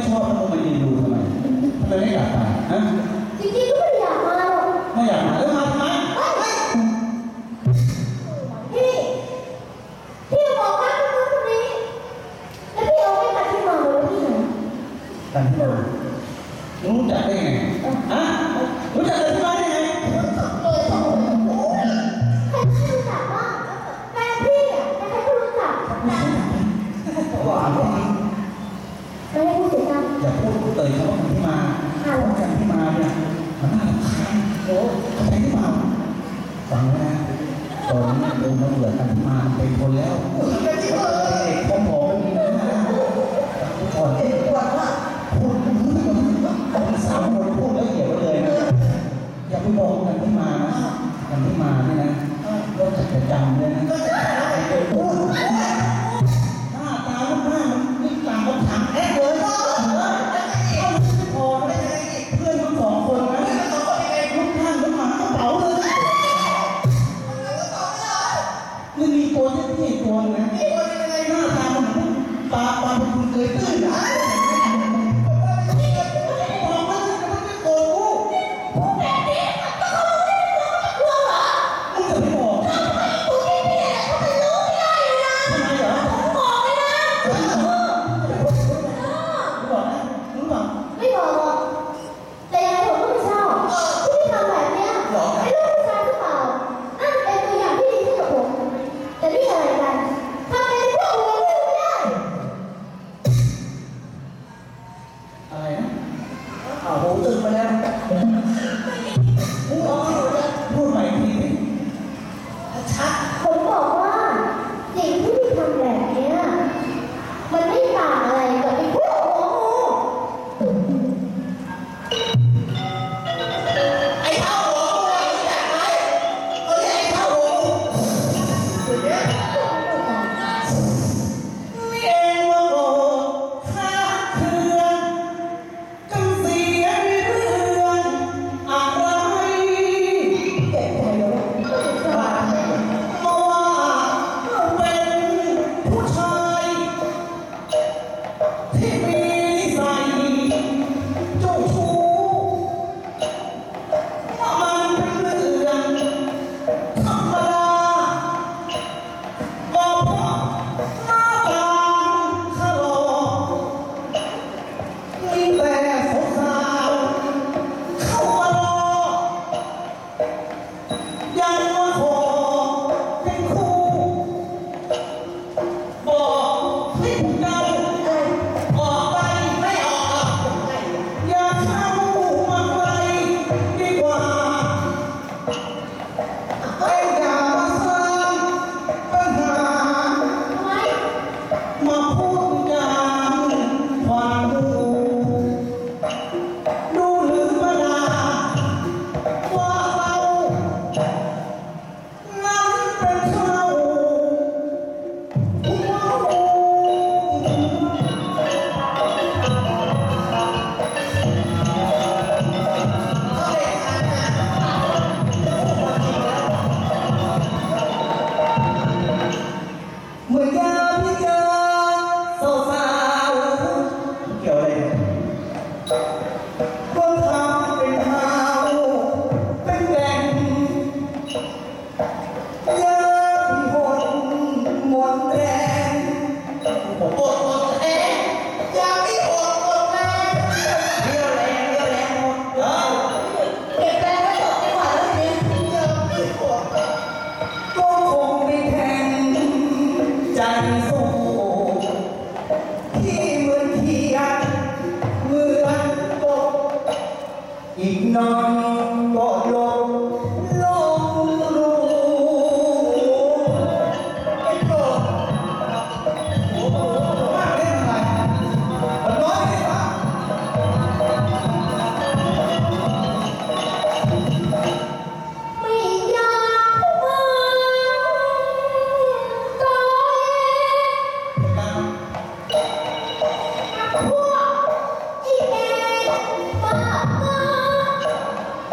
ชอบแล้วมึงมายืนดูทำไมไม่อยากมาฮะจริงๆก็ไม่อยากมาหรอกไม่อยากมาแล้วมาทำไมพี่บอกว่าคนนี้แล้วพี่เอาไม่มาที่มาเลยที่ไหนกันที่มารู้จักได้ไงฮะรู้จักกันที่มาได้ไงใครไม่รู้จักบ้างแฟนพี่อ่ะใครก็รู้จักหวานหวานไม่ให้พูดเสียงดังอย่าพูดเตยเขาว่ากันที่มากันที่มาเนี่ยมันน่ารำคาญโอ้เขาใช้ที่มาฟังนะตอนนี้ดูมันเหลือกันที่มาเป็นคนแล้วเด็กพอๆไม่มีนะก่อนเด็กว่าพูดคนสามคนพูดแล้วเกี่ยวเลยนะอย่าไปบอกกันที่มานะกันที่มาเนี่ยนะก็จะจำเลยนะหน้าตาลูกหน้ามันนี่ตามันถามแอ๊ะเลยพอไม่ได้เพื่อนทั้งสองคนนะลูกข้างลูกหมากระเป๋าเลยมันมีตัวที่ตัวนะหน้าตามันตาเป็นคนเคยตื้นนะพูดใหม่ทีชัดผมบอกว่าสิ่งที่พี่ทำแบบนี้มันไม่ต่างอะไรกับไอ้พวกหัวงูไอ้เท่าหัวงูรู้จักไหมเขาเรียกไอ้เท่าหัวงูนี่เองว่าโง่ข้าเถื่อนจำเสียงเรื่องอะไรเก็บใจเลยว่าเป็นผู้ชายที่มีนิสัยเจ้าชู้มันเป็นเรื่องธรรมดาก็เพราะหน้าตาข้าหล่อมีแต่สาวๆเข้ามารอยังมาขอเป็นคู่บอกให้พวกเราออกไปไม่ออกอย่าเข้ามาใกล้ดีกว่าอย่ามาสร้างปัญหาทำไมมาพูดจาความดูหรือมาด่าว่าเรานั้นเป็นเขาหัวงูเหมือนยามที่เจอสาวๆเกี่ยวอะไรก็ทำเป็นเท้าเป็นแดงยามที่หมดแรงหมดแรงยามที่หมดแรงเรี่ยวแรงหมดเก็บแรงไว้ตกดีกว่าแล้วทีนี้ยามที่หมดก็คงไม่แข็งใจสู้ที่เหมือนเทียนเหมือนกบอีกหน่อยก็ลงรูไอ้กบโอ้โหมาเล่นอะไรมันน้อยไปปะไม่อยากมาตายพวกอีเมลมา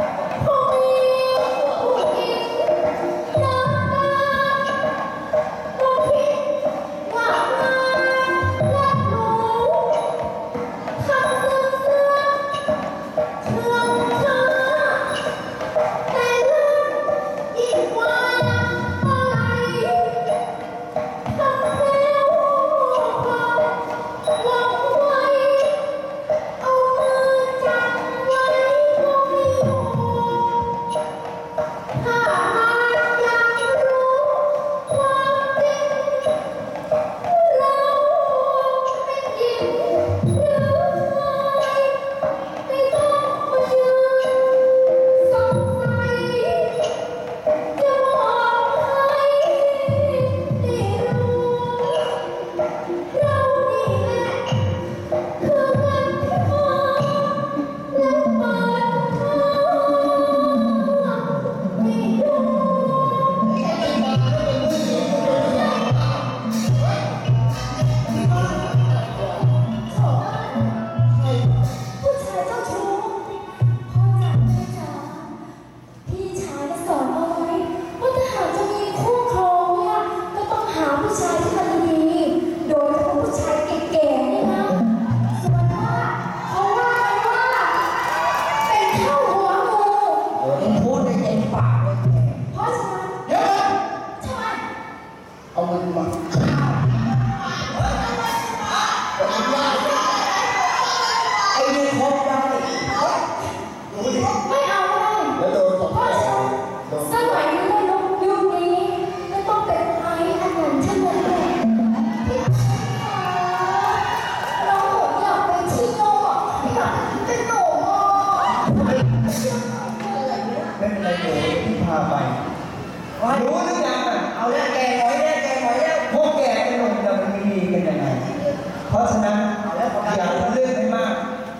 เอาเงินมาไอ้นี่ครบได้ดูดิไม่เอาเลยแล้วโดนตบเพราะฉันสมัยนี้ยุคนี้จะต้องเป็นไอ้อันนั้นฉันเลยเราอยากไปที่โน่อยากเป็นหนูไม่เป็นไรเดี๋ยวพี่พาไปรู้หรือยังอ่ะเอาแล้วแกหมอยแล้วพวกแกเป็นลมจะมันมีกันยังไงเพราะฉะนั้นอย่าเลื่อนไปมาก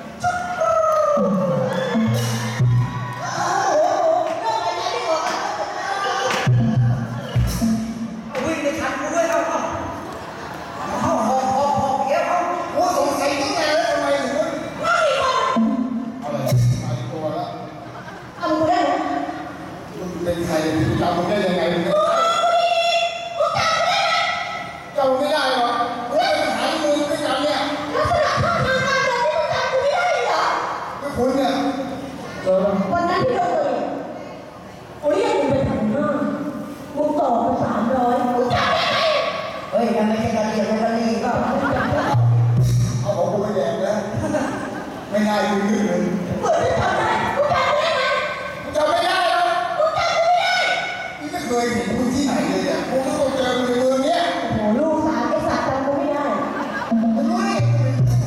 วิ่งไปทันกูด้วยเอาเดี๋ยวเอาโอ้สงสัยตั้งนานแล้วทำไมถึงไม่มีคนอะไรไปตัวแล้วเอากูได้ไหมมึงเป็นใครจำมึงได้ยังไงมึงจำไม่ได้หรอเฮ้ยหายมือไม่จำเนี่ยลักษณะท่าทางการเดินที่มึงจำกูไม่ได้เหรอไม่คุ้นเนี่ยวันนั้นที่เราเจอโอ้ยยังมึงไปทำหน้ามึงต่อไป300มึงจำได้ไหมเฮ้ยมันไม่ใช่การเรียนมันนี่ก็เอาของกูไปแดกนะไม่ง่ายกูยืดเลยเปิดไม่จำได้มึงจำได้ไหมกูจำไม่ได้หรอกมึงจำกูไม่ได้นี่ไม่เคยเห็นมึงที่ไหนเลยเนี่ยกูไม่เคยเจอมึงในเมืองเนี้ยโอ้โหลูกสาวไอ้สัตว์จำกูไม่ได้มึงรู้ได้ไง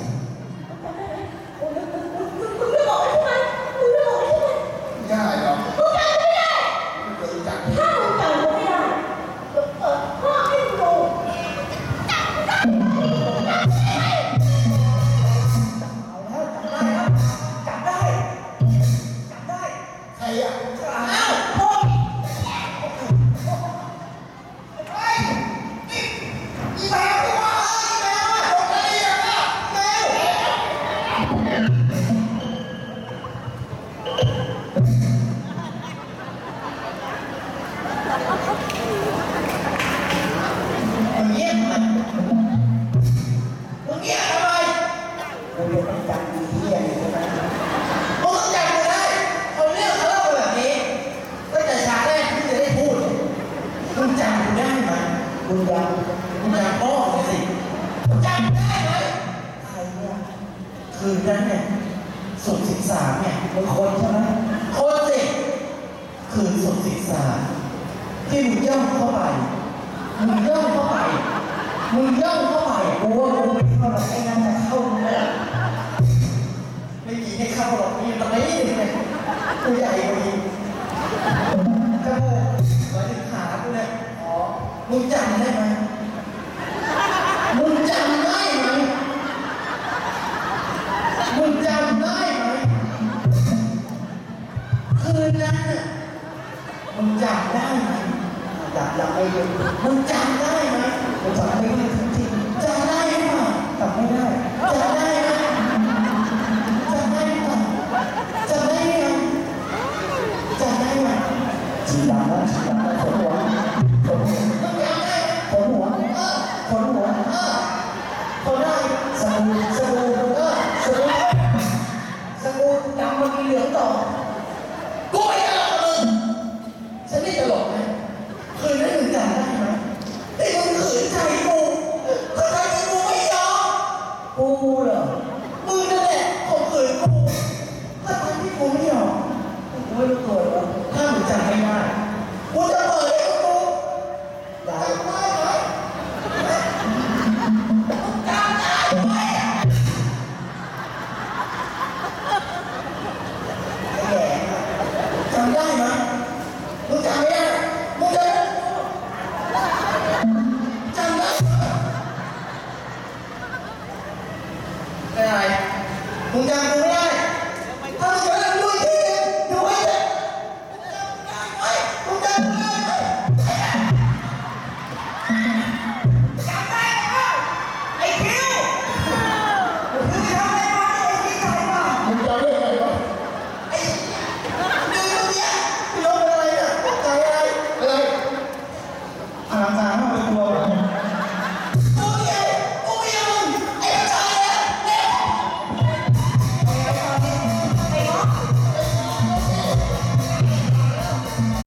มึงไม่บอกใช่ไหมมึงไม่บอกใช่ไหมไม่ได้หรอกมึงจำกูไม่ได้ไม่เคยรู้จักถ้ามึงจำกูไม่ได้เดี๋ยวเปิดห้องให้มึงดูจำได้ใครอ่ะอ้าวพ่ออีแมวที่ว่าอีแมวอ่ะบอกได้ยังอ่ะแมวมึงเงียบทำไมมึงเงียบทำไมมึงจะต้องจำอีเหี้ยนี่ใช่ไหมมึงต้องจำกูได้เอาเรื่องเขาเล่าแบบนี้ตั้งแต่ฉากแรกที่จะได้พูดมึงจำกูได้ไหมมึงจำพ่อมึงสิมึงจำได้ไหมใครเนี่ยคืนนั้นเนี่ยศุกร์13เนี่ยมึงคนใช่ไหมคนสิคืนศุกร์13ที่มึงย่องเข้าไปมึงย่องเข้าไปกูว่ากูไม่เข้าหรอกไอ้นั่นจะเข้ามึงแล้วไม่มีให้เข้าหรอกมีตรงนี้เลยกูใหญ่กว่าอีกจมูกมาถึงขากูเนี่ยอ๋อมึงจำได้ไหมมึงจำได้ไหมมึงจำได้ไหมคืนนั้นน่ะมึงจำได้ไหมจำไม่ได้มึงจำได้ไหมมึงจำไม่ได้จริงๆจำได้หรือเปล่าจำไม่ได้